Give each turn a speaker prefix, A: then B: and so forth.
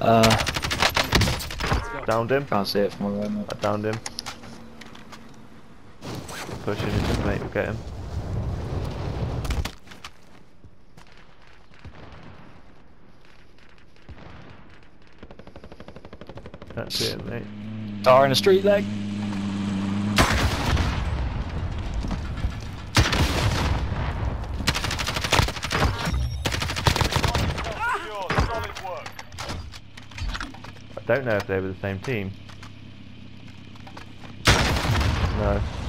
A: Uh,
B: Downed him.
A: can't see it from where I'm
B: I
A: at.
B: downed him. Pushing his mate will get him. That's it, mate.
A: Car in the street leg.
C: Solid work.
B: I don't know if they were the same team. No.